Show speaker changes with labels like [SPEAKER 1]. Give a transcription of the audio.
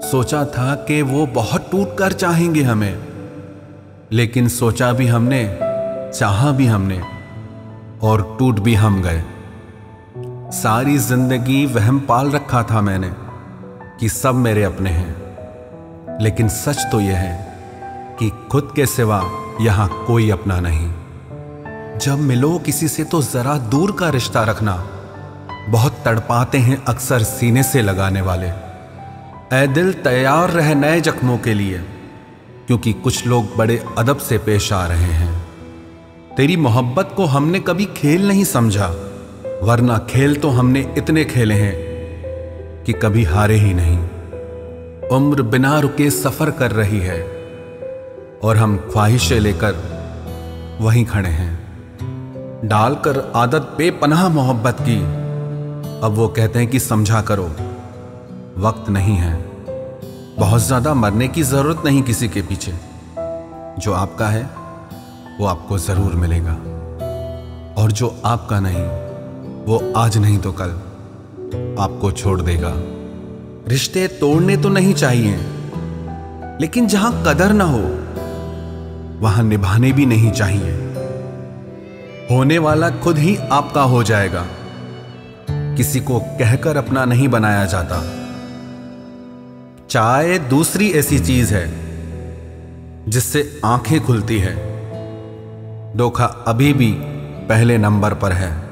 [SPEAKER 1] सोचा था कि वो बहुत टूट कर चाहेंगे हमें, लेकिन सोचा भी हमने, चाहा भी हमने और टूट भी हम गए। सारी जिंदगी वहम पाल रखा था मैंने कि सब मेरे अपने हैं, लेकिन सच तो यह है कि खुद के सिवा यहां कोई अपना नहीं। जब मिलो किसी से तो जरा दूर का रिश्ता रखना, बहुत तड़पाते हैं अक्सर सीने से लगाने वाले। ऐ दिल तैयार रह नए जख्मों के लिए, क्योंकि कुछ लोग बड़े अदब से पेश आ रहे हैं। तेरी मोहब्बत को हमने कभी खेल नहीं समझा, वरना खेल तो हमने इतने खेले हैं कि कभी हारे ही नहीं। उम्र बिना रुके सफर कर रही है और हम ख्वाहिशें लेकर वहीं खड़े हैं। डालकर आदत बेपनाह मोहब्बत की, अब वो कहते हैं कि समझा करो, वक्त नहीं है। बहुत ज्यादा मरने की जरूरत नहीं किसी के पीछे। जो आपका है वो आपको जरूर मिलेगा, और जो आपका नहीं वो आज नहीं तो कल आपको छोड़ देगा। रिश्ते तोड़ने तो नहीं चाहिए, लेकिन जहां कदर ना हो वहां निभाने भी नहीं चाहिए। होने वाला खुद ही आपका हो जाएगा, किसी को कहकर अपना नहीं बनाया जाता। चाय दूसरी ऐसी चीज है जिससे आंखें खुलती है। धोखा अभी भी पहले नंबर पर है।